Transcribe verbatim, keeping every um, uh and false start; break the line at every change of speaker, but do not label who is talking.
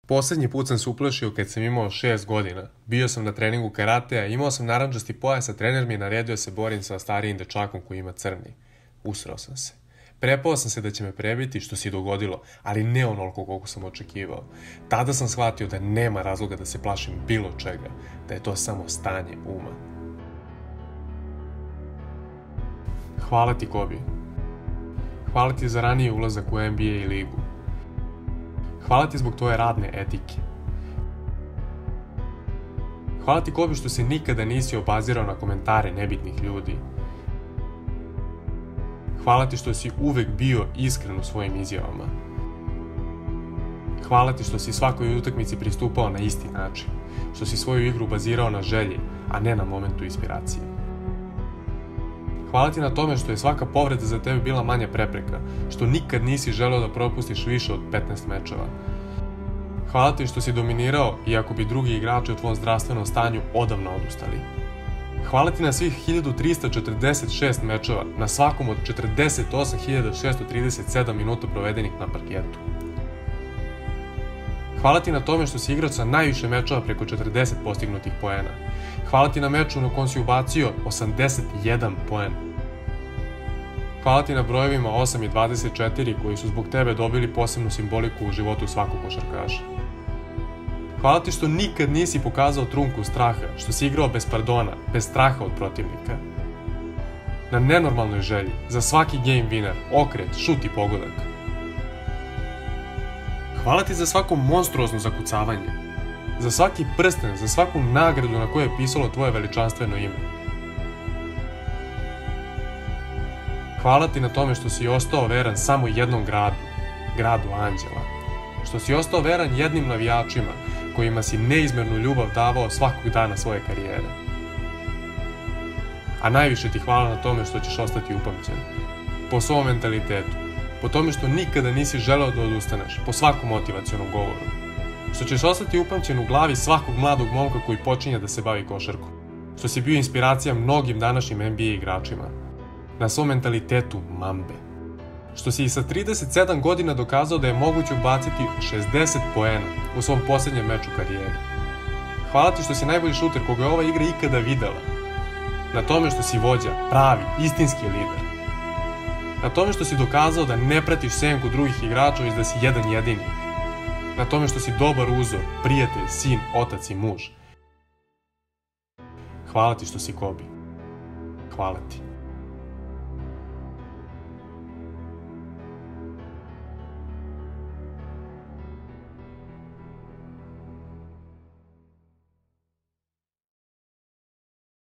Poslednji put sam se uplašio kad sam imao šest godina. Bio sam na treningu karatea, imao sam narandžasti pojas, a trener mi je naredio da se borim sa starijim dečakom koji ima crni. Usrao sam se. Prepao sam se da će me prebiti, što se i dogodilo, ali ne onoliko koliko sam očekivao. Tada sam shvatio da nema razloga da se plašim bilo čega, da je to samo stanje uma. Hvala ti, Kobi. Hvala ti za raniji ulazak u N B A i ligu. Hvala ti zbog tvoje radne etike. Hvala ti, Kobi, što se nikada nisi obazirao na komentare nebitnih ljudi. Hvala ti što si uvek bio iskren u svojim izjavama. Hvala ti što si svakoj utakmici pristupao na isti način, što si svoju igru bazirao na želji, a ne na momentu inspiracije. Hvala ti na tome što je svaka povreda za tebe bila manja prepreka, što nikad nisi želeo da propustiš više od petnaest mečeva. Hvala ti što si dominirao, iako bi drugi igrači u tvom zdravstvenom stanju odavno odustali. Hvala ti na svih hiljadu trista četrdeset šest mečeva, na svakom od četrdeset osam hiljada šesto trideset sedam minuta provedenih na parketu. Hvala ti na tome što si igrao sa najviše mečeva preko četrdeset postignutih poena. Hvala ti na meču na kom si ubacio osamdeset jedan poen. Hvala ti na brojevima osam i dvadeset četiri koji su zbog tebe dobili posebnu simboliku u životu svakog košarkaša. Hvala ti što nikad nisi pokazao trunku straha, što si igrao bez pardona, bez straha od protivnika. Na nenormalnoj želji, za svaki game winner, okret, šut i pogodak. Hvala ti za svako monstruozno zakucavanje, za svaki prsten, za svaku nagradu na kojoj je pisalo tvoje veličanstveno ime. Hvala ti na tome što si ostao veran samo jednom gradu, gradu Anđela. Što si ostao veran jednim navijačima, kojima si neizmernu ljubav davao svakog dana svoje karijere. A najviše ti hvala na tome što ćeš ostati upamćen. Po svom mentalitetu, po tome što nikada nisi želeo da odustaneš, po svakom motivacionom govoru. Što ćeš ostati upamćen u glavi svakog mladog momka koji počinje da se bavi košarkom. Što si bio inspiracija mnogim današnjim N B A igračima. Na svom mentalitetu Mambe. Što si i sa trideset sedam godina dokazao da je moguće ubaciti šezdeset poena u svom posljednjem meču karijeri. Hvala ti što si najbolji šuter koga je ova igra ikada videla. Na tome što si vođa, pravi, istinski lider. Na tome što si dokazao da ne pratiš senku drugih igrača, već da si jedan jedini. Na tome što si dobar uzor, prijatelj, sin, otac i muž. Hvala ti što si Kobi. Hvala ti.